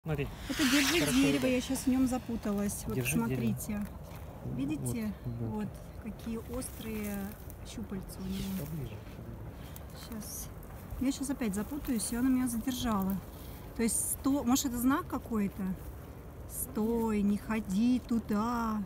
Смотри. Это держи дерево, я сейчас в нем запуталась. Вот Держи смотрите. дерево. Видите? Вот. Вот какие острые щупальца у него. Поближе. Сейчас. Я сейчас опять запутаюсь, и она меня задержала. То есть, может, это знак какой-то? Стой, не ходи туда.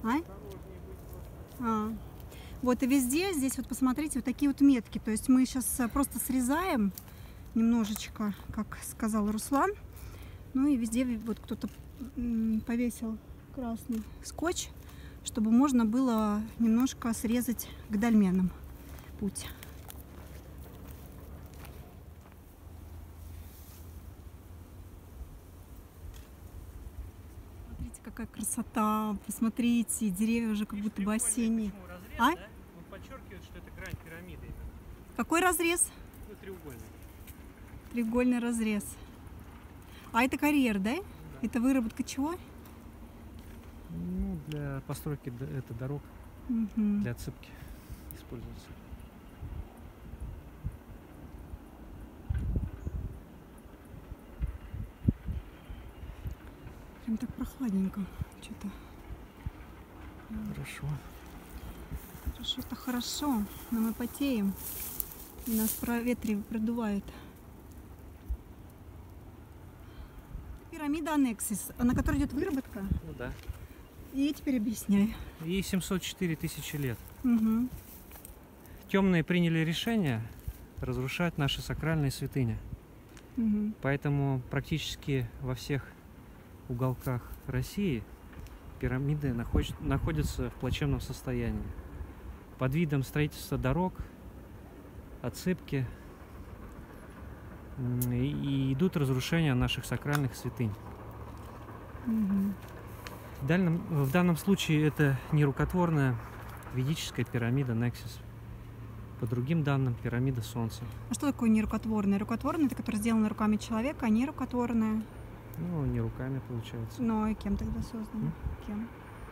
Вот и везде, здесь вот посмотрите, вот такие вот метки. То есть мы сейчас просто срезаем немножечко, как сказал Руслан. Ну и везде вот кто-то повесил красный скотч, чтобы можно было немножко срезать к дольменам путь. Смотрите, какая красота! Посмотрите, деревья уже как будто бы осенние. Разрез, да? Он подчеркивает, что это грань пирамиды. Какой разрез? Ну, треугольный. Треугольный разрез. А это карьер, да? Это выработка чего? Ну, для постройки это дорог, для отсыпки используется. Прям так прохладненько. Что-то. Хорошо. Хорошо-то хорошо, но мы потеем. И нас продувает. Пирамида Анексис, на которой идет выработка. Ну да. И теперь объясняй. Ей 704 тысячи лет. Угу. Темные приняли решение разрушать наши сакральные святыни. Угу. Поэтому практически во всех уголках России пирамиды находятся в плачевном состоянии. Под видом строительства дорог, отсыпки, и идут разрушения наших сакральных святынь. Угу. В данном случае это нерукотворная ведическая пирамида Нексис. По другим данным, пирамида Солнца. А что такое нерукотворная? Рукотворная — это которая сделана руками человека, а нерукотворная? Ну, не руками, получается. Ну, и кем тогда создана? Кем?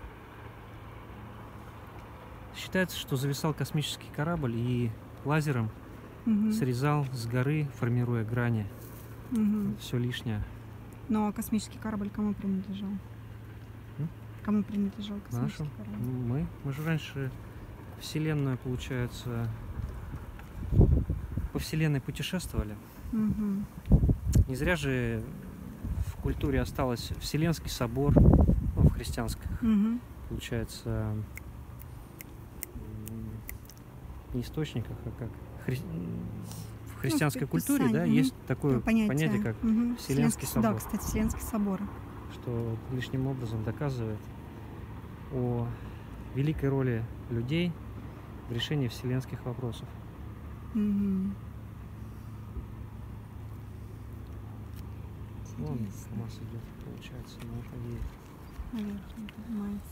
Считается, что зависал космический корабль и лазером срезал с горы, формируя грани. Все лишнее. Ну, а космический корабль кому принадлежал? Кому принадлежал космический корабль? Мы же раньше Вселенную, получается, по Вселенной путешествовали. Не зря же в культуре осталось Вселенский собор, ну, в христианских, получается, не источниках, а как в христианской культуре, да, есть такое понятие, как Вселенский собор. Да, кстати, Вселенский собор. Что лишним образом доказывает о великой роли людей в решении вселенских вопросов. Вон КамАЗ идет, получается, наверх не поднимается.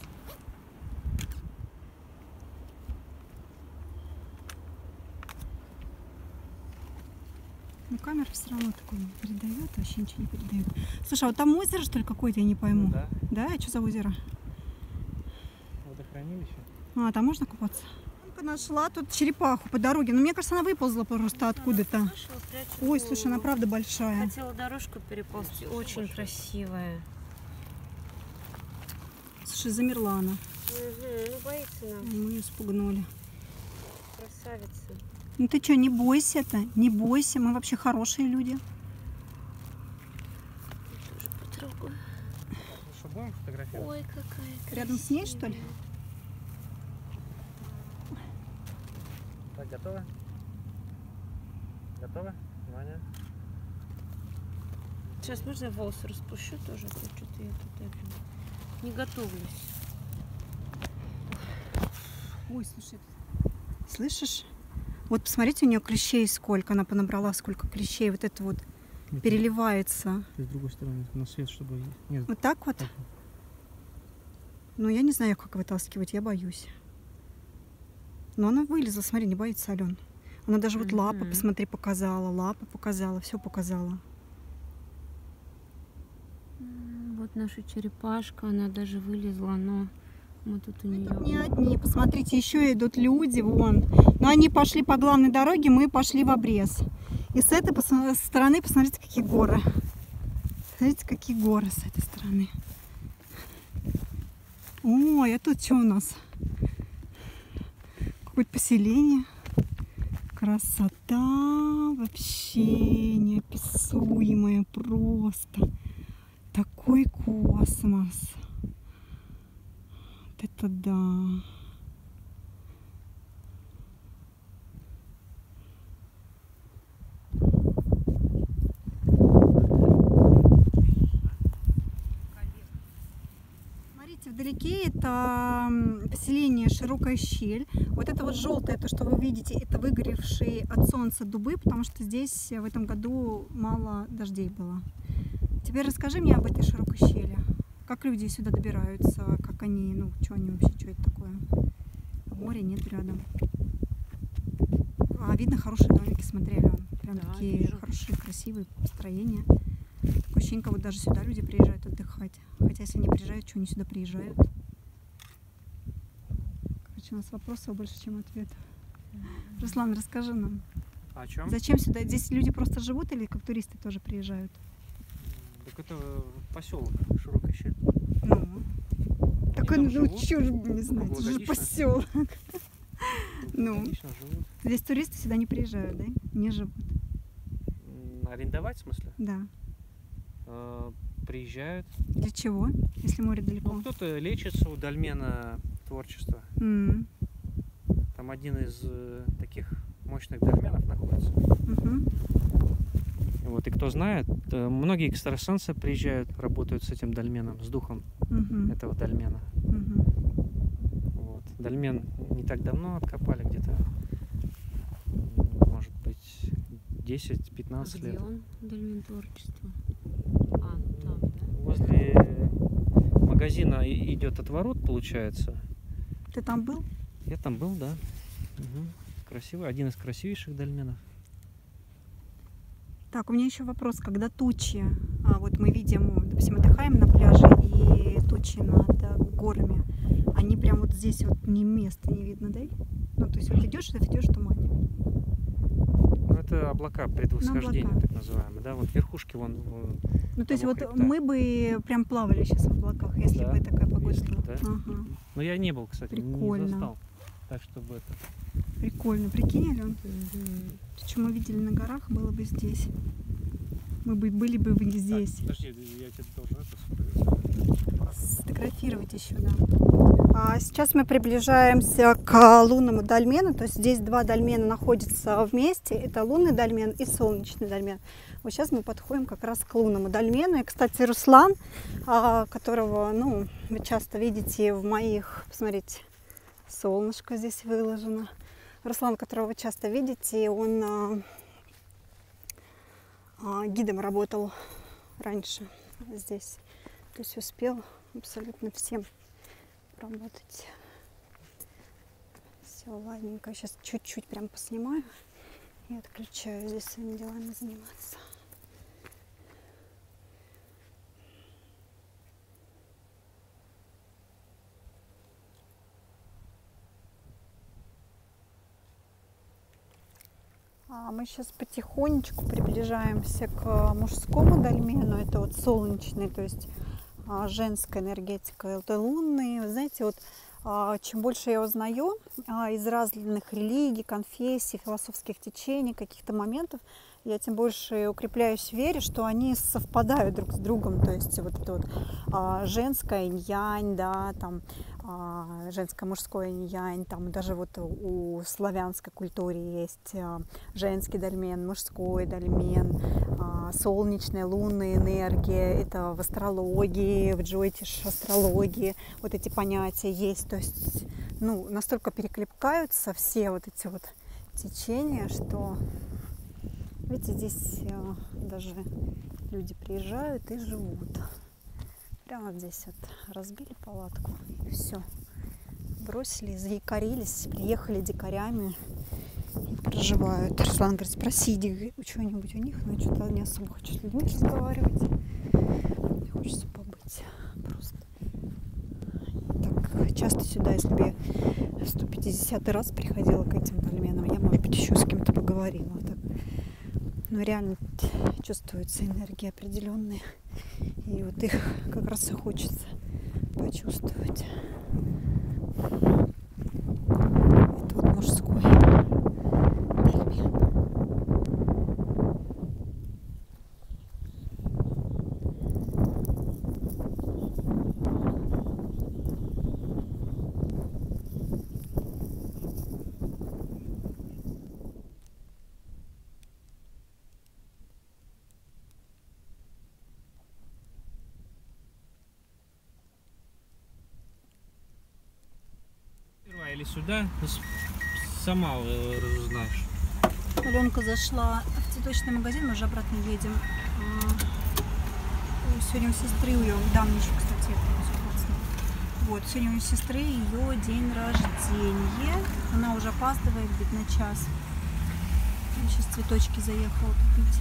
Ну, камера все равно такое не передает, вообще ничего не передает. Слушай, а вот там озеро, что ли, какое-то, я не пойму. Ну, да. Да? А что за озеро? Водохранилище. А, там можно купаться? Нашла тут черепаху по дороге. Но мне кажется, она выползла просто откуда-то. Ой, слушай, она правда большая. Хотела дорожку переползти. Очень красивая. Слушай, замерла она. Ну, боится нам. Мы ее спугнули. Красавица. Ну ты что, не бойся-то, не бойся, мы вообще хорошие люди. Потрогаю. Что, будем фотографировать? Ой, какая красивая. Рядом с ней, что ли? Так, готово? Готово? Ваня? Сейчас можно я волосы распущу тоже? Что-то я тут не готовлюсь. Ой, слушай, слышишь? Вот посмотрите, у нее клещей сколько, она понабрала, сколько клещей. Вот это вот переливается. С другой стороны, на свет, чтобы... Нет. Вот так вот? Ну, я не знаю, как вытаскивать, я боюсь. Но она вылезла, смотри, не боится, Ален. Она даже вот лапы, посмотри, показала, лапы показала, все показала. Вот наша черепашка, она даже вылезла, но мы тут у нее... Тут не одни, посмотрите, еще идут люди, вон. Но они пошли по главной дороге, мы пошли в обрез. И с этой стороны, посмотрите, какие горы. Смотрите, какие горы с этой стороны. Ой, а тут что у нас? Какое-то поселение. Красота вообще неописуемая просто. Такой космос. Вот это да. Вдалеке это поселение Широкая Щель. Вот это вот желтое, то, что вы видите, это выгоревшие от солнца дубы, потому что здесь в этом году мало дождей было. Теперь расскажи мне об этой Широкой Щели. Как люди сюда добираются, как они, ну, что они вообще, что это такое? Моря нет рядом. А видно хорошие домики, смотрели он. Прям да, такие вижу. Хорошие, красивые строения. Такое ощущение, как вот даже сюда люди приезжают отдыхать. Хотя если они приезжают, что они сюда приезжают? Короче, у нас вопросов больше, чем ответов. Руслан, расскажи нам. О чем? Зачем сюда? Здесь люди просто живут или как туристы тоже приезжают? Так это поселок Широкая Щель. Ну. Такой, ну, чушь, не знаю, это же поселок. Ну, здесь туристы сюда не приезжают, да? Не живут. Арендовать, в смысле? Да. Приезжают. Для чего, если море далеко? Ну, кто-то лечится у дольмена творчества. Там один из таких мощных дольменов находится. Вот, и кто знает, многие экстрасенсы приезжают, работают с этим дольменом, с духом этого дольмена. Вот. Дольмен не так давно откопали, где-то, может быть, 10-15 лет. Где он, дольмен творчества? Там, да? Возле магазина идет отворот, получается. Ты там был? Я там был, да. Красивый, один из красивейших дольменов. Так, у меня еще вопрос. Когда тучи, вот мы видим, допустим, отдыхаем на пляже, и тучи над горами, они прям вот здесь вот ни места не видно, да? Ну, то есть вот идешь в тумане. Ну, это облака предвосхождения, облака. так называемые, да? Вот верхушки вон. Ну, то есть вот мы бы прям плавали сейчас в облаках, если да, бы такая погода была. Да. Но я не был, кстати, прикольно. Не застал. Так, чтобы это... Прикольно, прикинь, Ален? То, что мы видели на горах, было бы здесь. Мы бы были бы здесь. Так, подожди, я тебе должен сфотографировать еще, да. Сейчас мы приближаемся к лунному дольмену. То есть здесь два дольмена находятся вместе. Это лунный дольмен и солнечный дольмен. Вот сейчас мы подходим как раз к лунному дольмену. И, кстати, Руслан, которого, ну, вы часто видите в моих... Посмотрите, солнышко здесь выложено. Руслан, которого вы часто видите, он гидом работал раньше здесь. То есть успел абсолютно всем работать. Все, ладненько. Сейчас чуть-чуть прям поснимаю и отключаю здесь своими делами заниматься. Мы сейчас потихонечку приближаемся к мужскому дольмену. Это вот солнечный, то есть женская энергетика, это лунный. Вы знаете, вот чем больше я узнаю из разных религий, конфессий, философских течений, каких-то моментов, я тем больше укрепляюсь в вере, что они совпадают друг с другом. То есть вот это вот женское инь-янь, да, там женское мужское инь-янь, там даже вот у славянской культуры есть женский дольмен, мужской дольмен, солнечная, лунная энергия, это в астрологии, в джойтиш астрологии вот эти понятия есть. То есть, ну, настолько перекликаются все вот эти вот течения, что, видите, здесь даже люди приезжают и живут. Прямо здесь вот разбили палатку и все. Бросили, заякорились, приехали дикарями и проживают. Руслан говорит, спроси что-нибудь у них, но я что-то не особо хочу с людьми разговаривать. Мне хочется побыть просто. Так часто сюда, если бы я 150 раз приходила к этим дольменам, я, может быть, еще с кем-то поговорила. Так. Но реально чувствуется энергия определенная. И вот их как раз и хочется почувствовать. Это вот мужской дольмен. Или сюда, сама разузнаешь. Аленка зашла в цветочный магазин, мы уже обратно едем. Сегодня у сестры, у ее давнейшей, кстати, вот, сегодня у сестры ее день рождения. Она уже опаздывает где-то на час. Я сейчас цветочки заехала купить.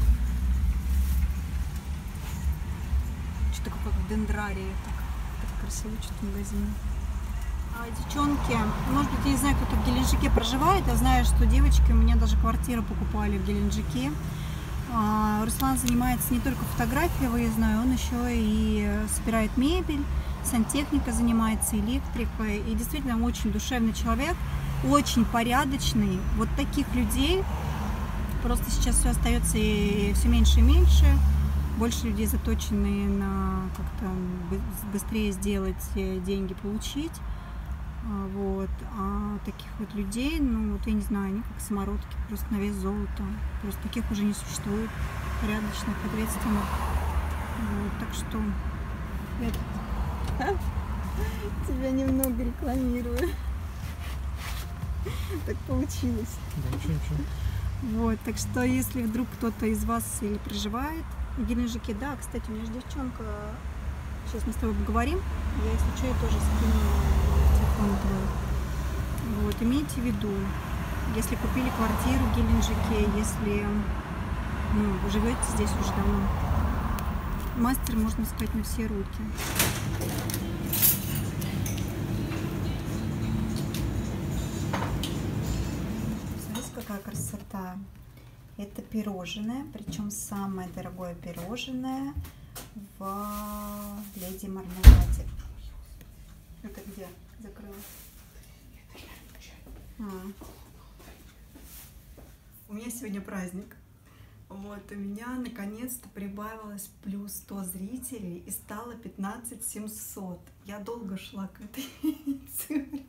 Что-то как в дендрарии, так красиво что-то в магазине. Девчонки, может быть, я не знаю, кто тут в Геленджике проживает. Я знаю, что девочки у меня даже квартиру покупали в Геленджике. Руслан занимается не только фотографией выездной, он еще и собирает мебель, сантехника занимается, электрикой. И действительно очень душевный человек, очень порядочный. Вот таких людей просто сейчас все остается и все меньше и меньше. Больше людей заточены на как-то быстрее сделать, деньги получить. Вот. А таких вот людей, ну вот я не знаю, они как самородки, просто на вес золота. Просто таких уже не существует, порядочных, ответственных. Вот. Так что тебя немного рекламирую. Так получилось. Да, ничего. Вот, так что если вдруг кто-то из вас или проживает в Геленджике, да, кстати, у меня же девчонка, сейчас мы с тобой поговорим, я, если что, я тоже скину телефон твой. Вот, имейте в виду, если купили квартиру в Геленджике, если вы живете здесь уже давно, мастер, можно сказать, на все руки. Смотрите, какая красота. Это пирожное, причем самое дорогое пирожное в Леди Мармеладе. Это где? Закрыла. У меня сегодня праздник. Вот, у меня наконец-то прибавилось плюс 100 зрителей и стало 15 700. Я долго шла к этой цифре.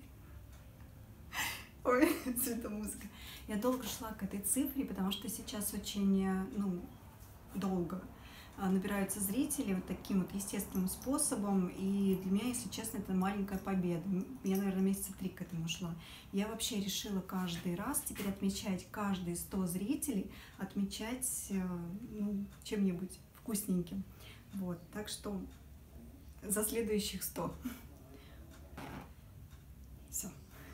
Ой, цветомузыка. Я долго шла к этой цифре, потому что сейчас очень, долго набираются зрители вот таким вот естественным способом. И для меня, если честно, это маленькая победа. Я, наверное, месяца 3 к этому шла. Я вообще решила каждый раз теперь отмечать каждые 100 зрителей, отмечать чем-нибудь вкусненьким. Вот, так что за следующих 100. Все.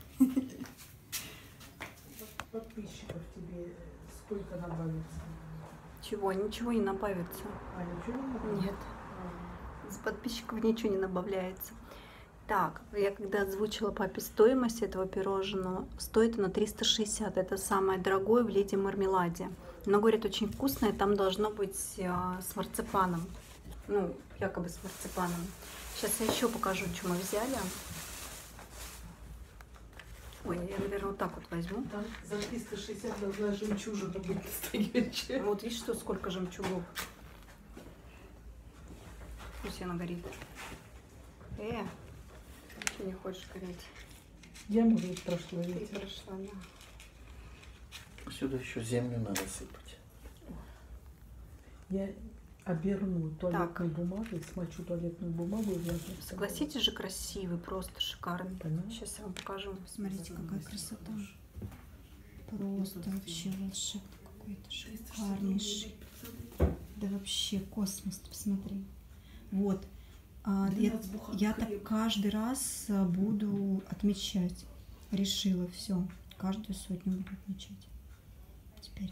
Подписчиков тебе сколько набавится? Чего? Ничего не набавится. Ничего не набавится? Нет. С подписчиков ничего не набавляется. Так, я когда озвучила папе стоимость этого пирожного, стоит оно 360. Это самое дорогое в Леди Мармеладе. Но, говорят, очень вкусное, там должно быть с марципаном. Якобы с марципаном. Сейчас я еще покажу, что мы взяли. Ой, я, наверное, вот так вот возьму. Там за 360 должна жемчужина быть настоящая. Вот видишь, что сколько жемчугов. Пусть она горит. Что не хочешь гореть? Я, может, прошла. Ты прошла, да. Сюда еще землю надо сыпать. Я оберну туалетной бумагой, смочу туалетную бумагу и вложу. Согласитесь же, красивый, просто шикарный. Понятно. Сейчас я вам покажу. Смотрите, какая красота. Просто вообще волшебно какой-то, шикарнейший. Да вообще космос, посмотри. Вот. Я так каждый раз буду отмечать. Решила, все. Каждую сотню буду отмечать. Теперь.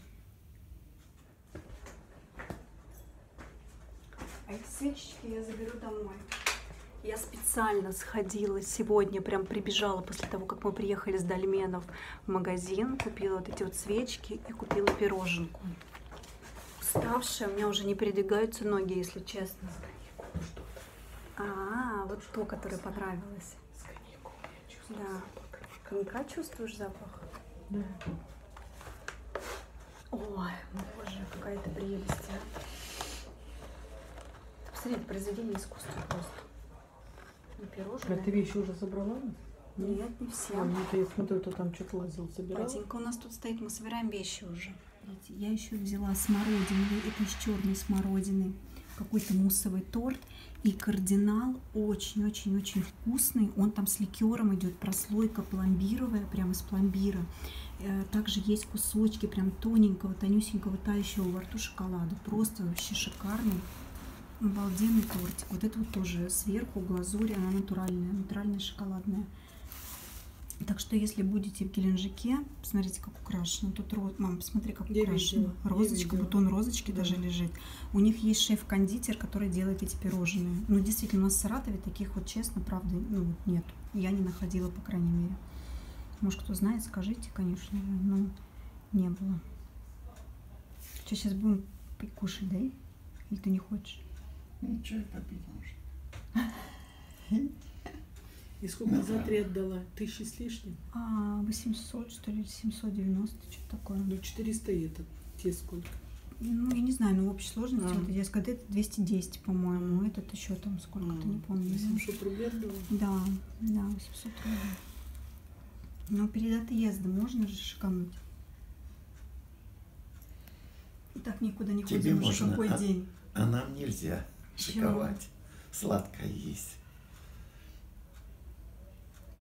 А эти свечечки я заберу домой. Я специально сходила сегодня, прям прибежала после того, как мы приехали с Дольменов в магазин, купила вот эти вот свечки и купила пироженку. уставшая, у меня уже не передвигаются ноги, если честно. Вот то, которое понравилось. Да. Коньяка чувствуешь запах? Да. Ой, боже, какая-то прелесть. Посмотрите, произведение искусства просто. И пирожное. А ты вещи уже собрала? Нет, не все. Я смотрю, ты там что-то лазил, собирал. Катенька у нас тут стоит, мы собираем вещи уже. Я еще взяла смородину, это из черной смородины, какой-то муссовый торт. И кардинал очень-очень-очень вкусный. Он там с ликером идет, прослойка пломбировая, прямо из пломбира. Также есть кусочки прям тоненького, тонюсенького тающего во рту шоколада. Просто вообще шикарный, обалденный тортик. Вот это вот тоже сверху глазурь, она натуральная шоколадная. Так что, если будете в Геленджике, посмотрите, как украшено. Тут мам, посмотри, как украшено. Розочка, бутон розочки даже лежит. У них есть шеф-кондитер, который делает эти пирожные. Ну, действительно, у нас в Саратове таких вот, честно, правда, ну, нет. Я не находила, по крайней мере. Может, кто знает, скажите, конечно же, но не было. Что, сейчас будем кушать, да? Или ты не хочешь? Ну, чай попить можно. И сколько за 3 отдала? 1000 с лишним? 800, что ли, 790, что-то такое. Ну, 400 и это. Те сколько? Ну, я не знаю, но в общей сложности вот я сказала, это 210, по-моему, этот еще там сколько-то, не помню. 800 рублей отдала? Да, 800 рублей. Но перед отъездом можно же шикануть. И так никуда не Тебе ходим уже можно, какой день. а нам нельзя шиковать. Сладкое есть.